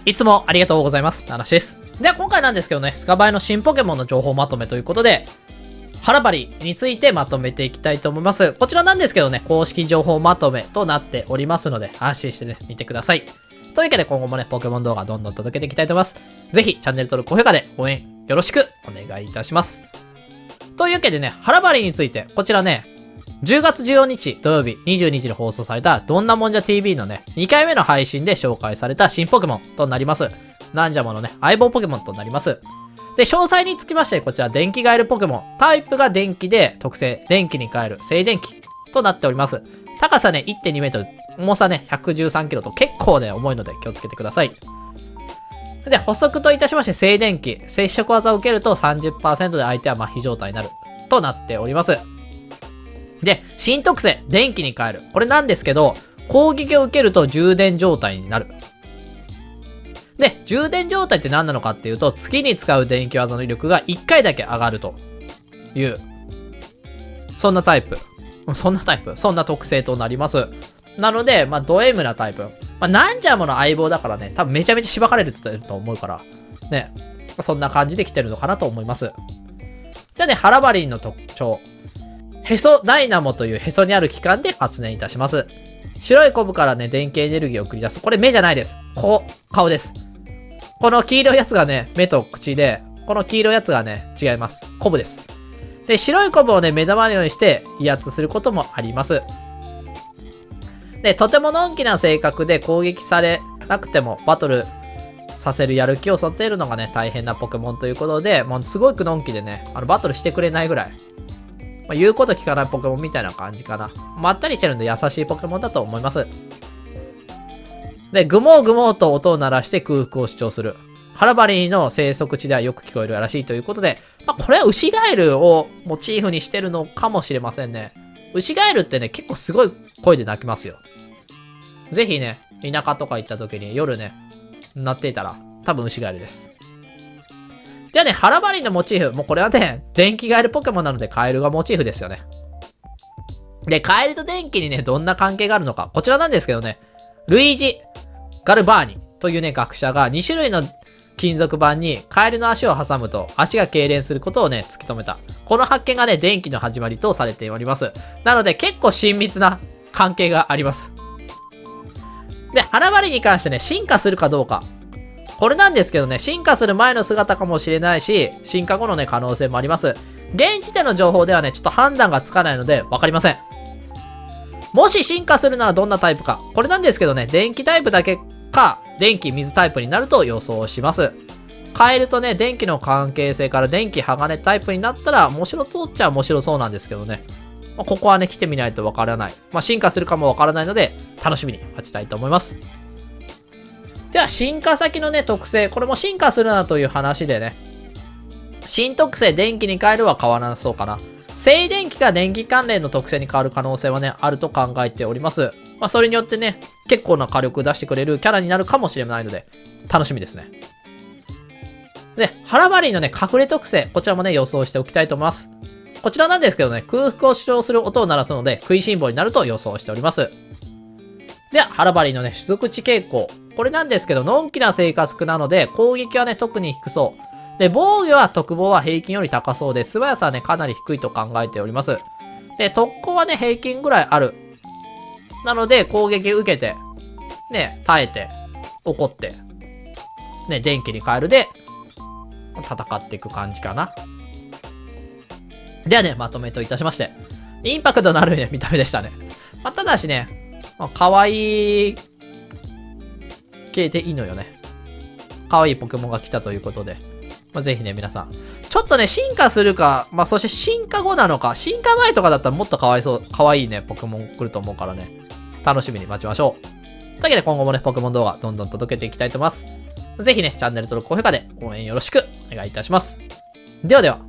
いつもありがとうございます。ナナシです。では今回なんですけどね、スカバイの新ポケモンの情報まとめということで、ハラバリについてまとめていきたいと思います。こちらなんですけどね、公式情報まとめとなっておりますので、安心してね、見てください。というわけで今後もね、ポケモン動画どんどん届けていきたいと思います。ぜひチャンネル登録、高評価で応援よろしくお願いいたします。というわけでね、ハラバリについて、こちらね、10月14日土曜日22時に放送されたどんなもんじゃ TV のね、2回目の配信で紹介された新ポケモンとなります。なんじゃものね、相棒ポケモンとなります。で、詳細につきまして、こちら電気ガエルポケモン。タイプが電気で、特性、電気に変える、静電気となっております。高さね、1.2 メートル、重さね、113キロと結構ね、重いので気をつけてください。で、補足といたしまして、静電気、接触技を受けると 30% で相手は麻痺状態になる、となっております。で、新特性、電気に変える。これなんですけど、攻撃を受けると充電状態になる。で、充電状態って何なのかっていうと、月に使う電気技の威力が1回だけ上がるという、そんな特性となります。なので、ド M なタイプ。なんじゃもの相棒だからね、多分めちゃめちゃしばかれると思うから、ね、そんな感じで来てるのかなと思います。でね、ハラバリンの特徴。へそダイナモというへそにある器官で発電いたします。白いコブからね、電気エネルギーを送り出す。これ目じゃないです。顔です。この黄色いやつがね、目と口で、この黄色いやつがね、違います。コブです。で、白いコブをね、目玉のようにして威圧することもあります。で、とてものんきな性格で攻撃されなくてもバトルさせるやる気を育てるのがね、大変なポケモンということで、もうすごくのんきでね、バトルしてくれないぐらい。言うこと聞かないポケモンみたいな感じかな。まったりしてるんで優しいポケモンだと思います。で、グモーグモーと音を鳴らして空腹を主張する。ハラバリの生息地ではよく聞こえるらしいということで、これはウシガエルをモチーフにしてるのかもしれませんね。ウシガエルってね、結構すごい声で鳴きますよ。ぜひね、田舎とか行った時に夜ね、鳴っていたら多分ウシガエルです。ではね、ハラバリンのモチーフ。もうこれはね、電気ガエルポケモンなのでカエルがモチーフですよね。で、カエルと電気にね、どんな関係があるのか。こちらなんですけどね、ルイージ・ガルバーニというね、学者が2種類の金属板にカエルの足を挟むと足が痙攣することをね、突き止めた。この発見がね、電気の始まりとされております。なので結構親密な関係があります。で、ハラバリンに関してね、進化するかどうか。これなんですけどね、進化する前の姿かもしれないし、進化後のね、可能性もあります。現時点の情報ではね、ちょっと判断がつかないので、わかりません。もし進化するならどんなタイプか。これなんですけどね、電気タイプだけか、電気水タイプになると予想します。カエルとね、電気の関係性から電気鋼タイプになったら、面白そうっちゃ面白そうなんですけどね。ここはね、来てみないとわからない。進化するかもわからないので、楽しみに待ちたいと思います。では、進化先のね、特性。これも進化するなという話でね。新特性、電気に変えるは変わらなそうかな。静電気が電気関連の特性に変わる可能性はね、あると考えております。それによってね、結構な火力を出してくれるキャラになるかもしれないので、楽しみですね。で、ハラバリンのね、隠れ特性。こちらもね、予想しておきたいと思います。こちらなんですけどね、空腹を主張する音を鳴らすので、食いしん坊になると予想しております。では、ハラバリンのね、種族値傾向。これなんですけど、のんきな性格なので、攻撃はね、特に低そう。で、防御は特防は平均より高そうで、素早さはね、かなり低いと考えております。で、特攻はね、平均ぐらいある。なので、攻撃受けて、ね、耐えて、怒って、ね、電気に変えるで、戦っていく感じかな。ではね、まとめといたしまして、インパクトのあるね、見た目でしたね。ただしね、可愛い系でいいのよね。可愛いポケモンが来たということで。ぜひね、皆さん。ちょっとね、進化するか、そして進化後なのか、進化前とかだったらもっと可愛いね、ポケモン来ると思うからね。楽しみに待ちましょう。というわけで今後もね、ポケモン動画どんどん届けていきたいと思います。ぜひね、チャンネル登録、高評価で応援よろしくお願いいたします。ではでは。